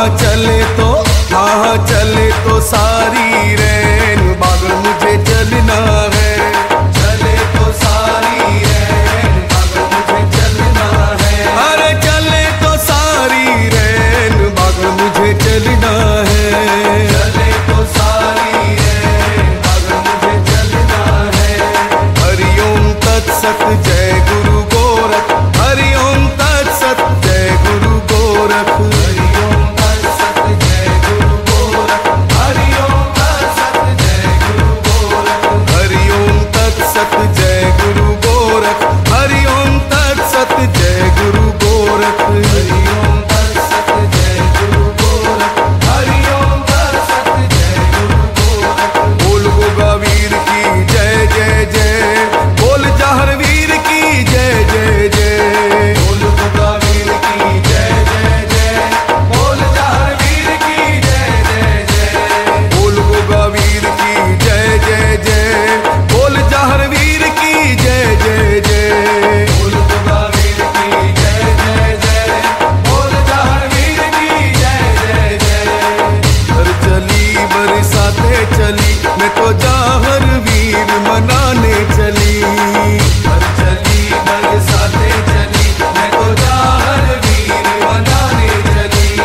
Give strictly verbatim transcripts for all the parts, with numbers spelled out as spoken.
हाँ चले तो हाँ चले तो सारी रैन बागड़ मुझे चलना है। चले तो सारी रैन बागड़ मुझे चलना है। अरे चले तो सारी रैन बागड़ मुझे चलना है। चले तो सारी रैन बागड़ मुझे चलना है। हरिओम तत्सत जय गुरु गोरख। हरिओम तत्सत जय गुरु गोरख। हरिओम तत्सत जय गुरु गोरख। हरिओम तत्सत जय गुरु गोरख। हरिओम तत्सत जय गुरु गोरख। हरिओम तत्सत जय गुरु गोरख। हरिओम तत्सत जय गुरु गोरख। हरिओम तत्सत जय गुरु गोरख। बोल गोगा वीर की जय जय जय। बोल जहर वीर की जय जय जय। बोल गोगा वीर की जय जय जय। बोल जहर वीर की जय जय जय। बोल गोगा वीर की जय जय जय। बोल जहर वीर की जय जय जय। बोल गोगा वीर की जय जय जय। बोल जहर वीर की जय जय जय। घर चली बरसाते चली मैं तो जहर वीर मनाने चली। घर चली बरसाते चली मैं तो जहर वीर मनाने चली।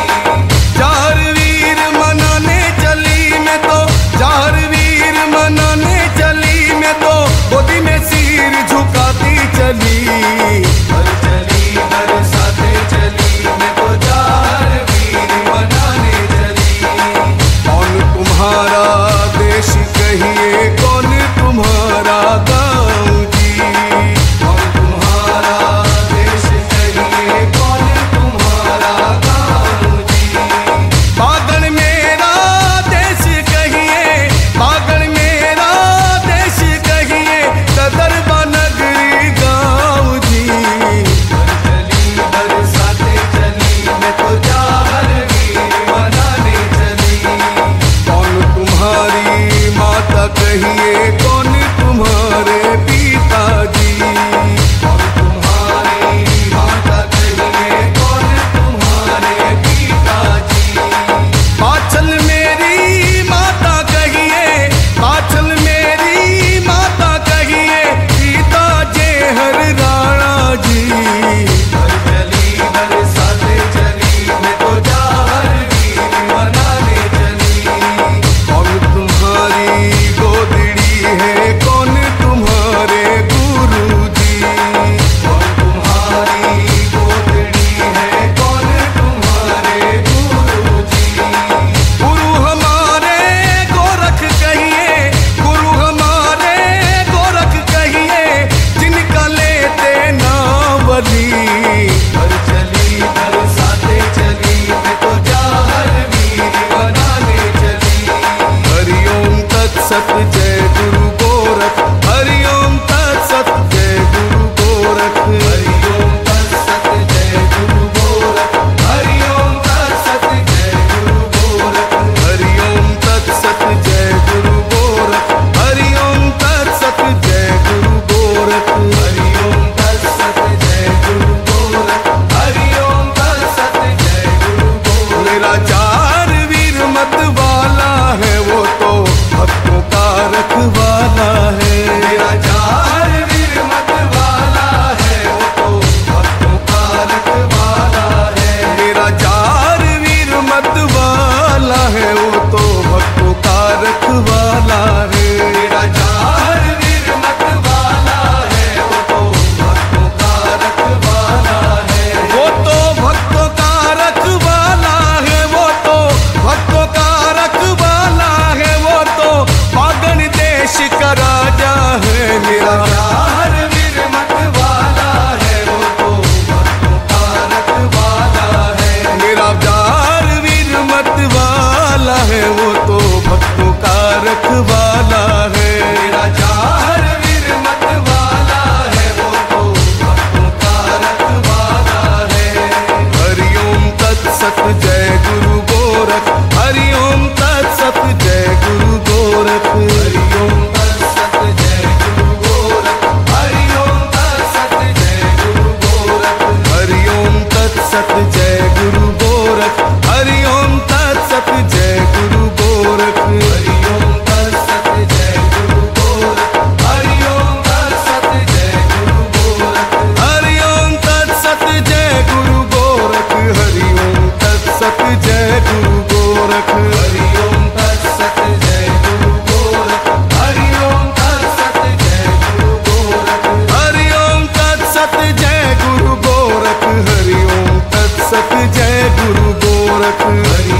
जहर वीर मनाने चली मैं तो जहर वीर मनाने चली मैं तो गोदी में सिर झुकाती चली। घर चली बरसाते चली मैं तो जहर वीर मनाने चली। कौन तुम्हारा देश कहिए कौन तुम्हारा गाँव जी। कौन तुम्हारा देश कहिए कौन तुम्हारा गाँव जी। बागड़ मेरा देश कहिए बागड़ मेरा देश कहिए कदरबा नगरी गाँव जी। चली बरसाते चली मैं तो जहर वीर मनाने चली। कौन तुम्हारी माता कहिए कौन तुम्हारे पिताजी। कौन तुम्हारी माता कहिए कौन तुम्हारे पिताजी। पाछल मेरी माता कहिए पाछल मेरी माता कहिए पिता जहर राणा जी। चली बरसाते चली मैं तो जहर वीर मनाने चली। कौन तुम्हारी गोदड़ी है कौन तुम्हारे गुरु जी। कौन तुम्हारी गोदड़ी है कौन तुम्हारे गुरु जी। गुरु हमारे गोरख कहिए गुरु हमारे गोरख कहिए जिनका लेते नाम बली। घर चली बरसाते चली मैं तो जहर वीर मनाने चली। हरिओम तत्सत जय गुरु गोरख। हरिओम तत्सत जय गुरु गोरख। हरिओम तत्सत जय गुरु गोरख। हरिओम तत्सत जय गुरु गोरख। हरिओम तत्सत जय गुरु गोरख। हरिओम तत्सत जय गुरु गोरख। हरिओम तत्सत जय गुरु गोरख। हरिओम तत्सत जय गुरु गोरख। मेरा चार वीर मत वाला है वो तो भक्तों का रखवाला है। मेरा चार वीर मत वाला है वो तो भक्तों का रखवाला है। मेरा चार वीर मत वाला है वो तो भक्तों का रखवाला है। मेरा चार वीर मत वाला है वो तो भक्तों का रखवाला है। वो तो भक्तों का रखवाला है वो तो भक्तों का रखवाला है वो तो बागड़ देश का राजा है। मेरा चार वीर मत वाला है वो तो भक्तों का रखवाला है। मेरा चार वीर मत वाला है वो तो भक्तों का रखवाला है। मेरा चार वीर मत वाला है वो तो भक्तों का रखवाला है। हरिओम तत्सत जय गुरु गोरख। हरिओम तत्सत जय गुरु गोरख। हरिओम तत्सत जय गुरु गोरख। हरिओम तत्सत जय गुरु गोरख। हरिओम तत्सत जय गुरु गोरख। हरिओम जय गुरु गोरख हरि